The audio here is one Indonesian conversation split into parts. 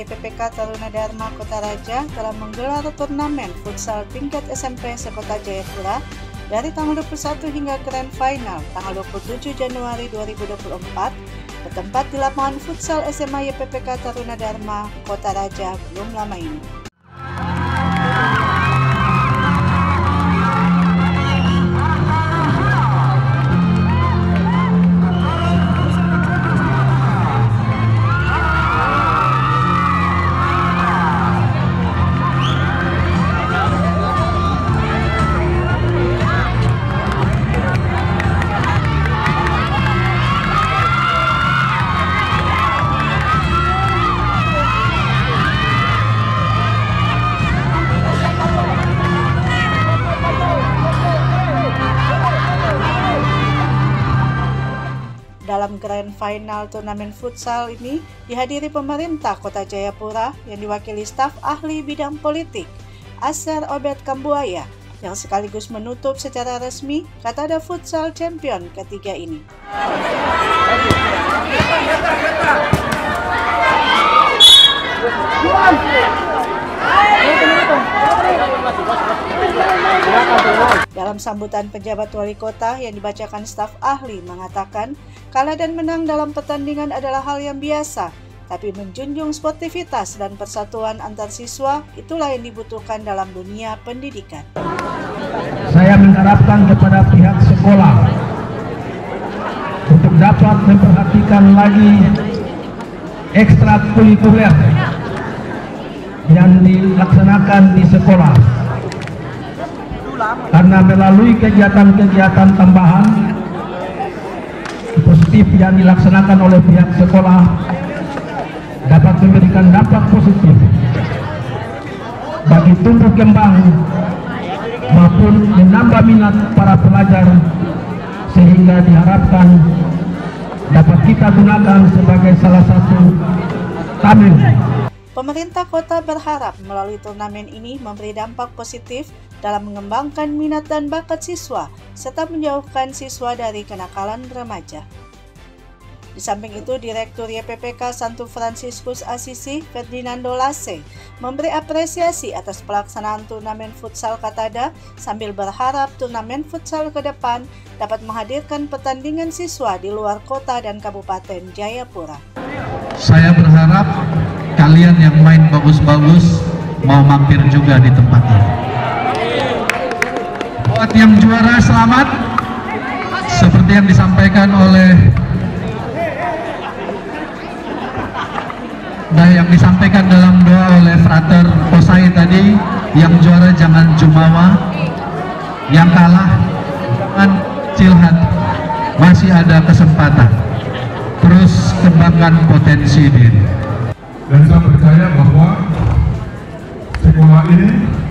YPPK Taruna Dharma Kota Raja telah menggelar turnamen futsal tingkat SMP sekota Jayapura dari tanggal 21 hingga Grand Final tanggal 27 Januari 2024 bertempat di lapangan futsal SMA YPPK Taruna Dharma Kota Raja belum lama ini. Dalam Grand Final turnamen futsal ini dihadiri pemerintah Kota Jayapura yang diwakili staf ahli bidang politik Asher Obed Kambuaya yang sekaligus menutup secara resmi Katada Futsal Champion ketiga ini. Dalam sambutan pejabat wali kota yang dibacakan staf ahli mengatakan, kalah dan menang dalam pertandingan adalah hal yang biasa, tapi menjunjung sportivitas dan persatuan antar siswa itulah yang dibutuhkan dalam dunia pendidikan. Saya mengharapkan kepada pihak sekolah untuk dapat memperhatikan lagi ekstrakurikuler yang dilaksanakan di sekolah. Karena melalui kegiatan-kegiatan tambahan positif yang dilaksanakan oleh pihak sekolah dapat memberikan dampak positif bagi tumbuh kembang maupun menambah minat para pelajar sehingga diharapkan dapat kita gunakan sebagai salah satu tameng. Pemerintah kota berharap melalui turnamen ini memberi dampak positif dalam mengembangkan minat dan bakat siswa serta menjauhkan siswa dari kenakalan remaja. Di samping itu, Direktur YPPK Santo Fransiskus Assisi Ferdinando Lasse memberi apresiasi atas pelaksanaan turnamen futsal Katada sambil berharap turnamen futsal ke depan dapat menghadirkan pertandingan siswa di luar kota dan Kabupaten Jayapura. Saya berharap kalian yang main bagus-bagus mau mampir juga di tempat ini. Buat yang juara selamat, seperti yang disampaikan oleh dalam doa oleh Frater Posai tadi, yang juara jangan jumawa, yang kalah jangan cilhat, masih ada kesempatan. Terus kembangkan potensi diri. Dan saya percaya bahwa sekolah ini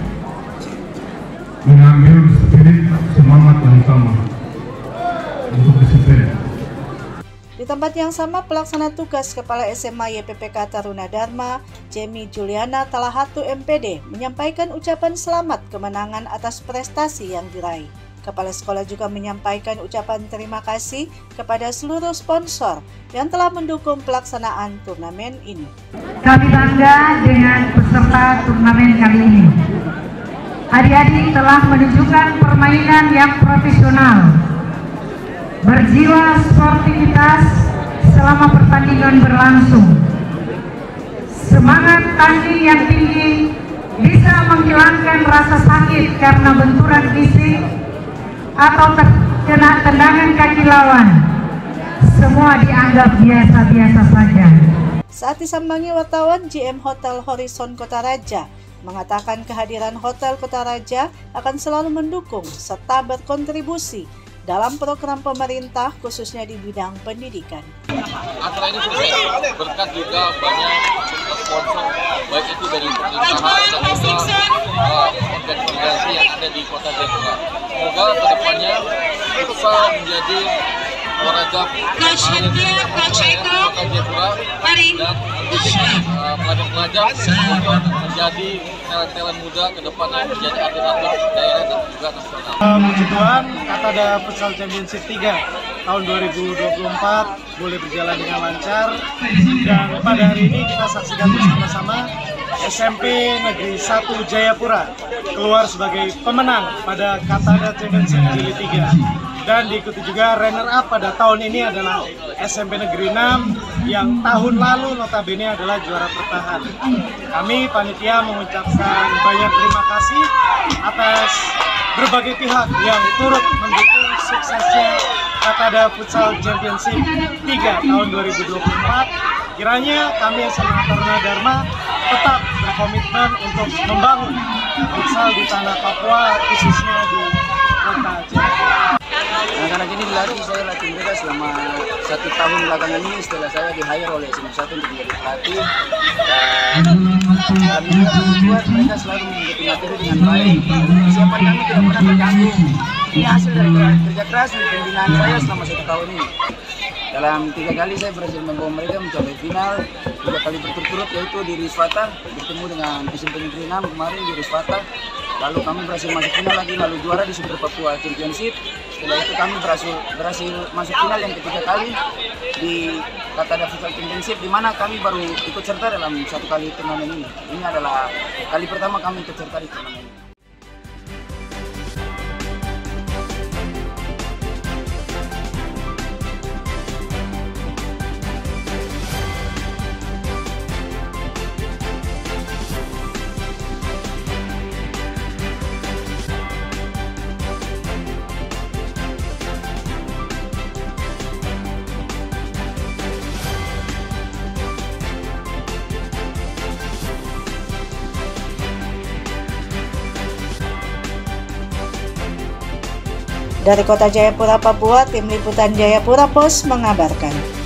mengambil spirit semangat yang sama untuk disiplin. Di tempat yang sama, pelaksana tugas Kepala SMA YPPK Taruna Dharma, Jamie Juliana Talahatu MPD, menyampaikan ucapan selamat kemenangan atas prestasi yang diraih. Kepala sekolah juga menyampaikan ucapan terima kasih kepada seluruh sponsor yang telah mendukung pelaksanaan turnamen ini. Kami bangga dengan peserta turnamen kali ini. Adik-adik telah menunjukkan permainan yang profesional, berjiwa sportivitas selama pertandingan berlangsung. Semangat tanding yang tinggi bisa menghilangkan rasa sakit karena benturan fisik atau terkena tendangan kaki lawan. Semua dianggap biasa-biasa saja. Saat disambangi wartawan, GM Hotel Horizon Kota Raja mengatakan kehadiran Hotel Kota Raja akan selalu mendukung serta berkontribusi dalam program pemerintah khususnya di bidang pendidikan. Acara ini sukses berkat juga banyak sponsor, baik itu dari pemerintahan dan juga organisasi yang ada di Kota Jayapura. Semoga kedepannya bisa menjadi olahraga Kota Jayapura dan pelajar-pelajar untuk menjadi talent muda ke depannya menjadi atlet-atlet daerah dan juga nasional. Puji Tuhan, Katada Futsal Championship 3 tahun 2024 boleh berjalan dengan lancar, dan pada hari ini kita saksikan bersama-sama SMP Negeri 1 Jayapura keluar sebagai pemenang pada Katada Championship Jilid 3, dan diikuti juga runner up pada tahun ini adalah SMP Negeri 6 yang tahun lalu notabene adalah juara bertahan. Kami panitia mengucapkan banyak terima kasih atas berbagai pihak yang turut mendukung suksesnya Katada Futsal Championship 3 tahun 2024. Kiranya kami SMA Taruna Dharma tetap berkomitmen untuk membangun futsal di tanah Papua, khususnya di kota Jayapura. Anak-anak ini dilatih, saya latih mereka selama 1 tahun belakangan ini setelah saya di-hire oleh SMA 1 untuk menjadi pelatih. Dan kami membuat mereka selalu mengikuti materi dengan baik. Persiapan kami tidak pernah terganggu. Ini hasil dari kerja keras dan pembinaan saya selama 1 tahun ini. Dalam 3 kali saya berhasil membawa mereka mencapai final, 3 kali berturut-turut, yaitu di Riswata, bertemu dengan SMP Negeri 6 kemarin di Riswata. Lalu kami berhasil masuk final lagi, lalu juara di Super Papua Championship. Setelah itu kami berhasil masuk final yang ketiga kali di Katada Futsal Championship, di mana kami baru ikut serta dalam 1 kali turnamen ini. Ini adalah kali pertama kami ikut serta di turnamen ini. Dari Kota Jayapura, Papua, Tim Liputan Jayapura Pos mengabarkan.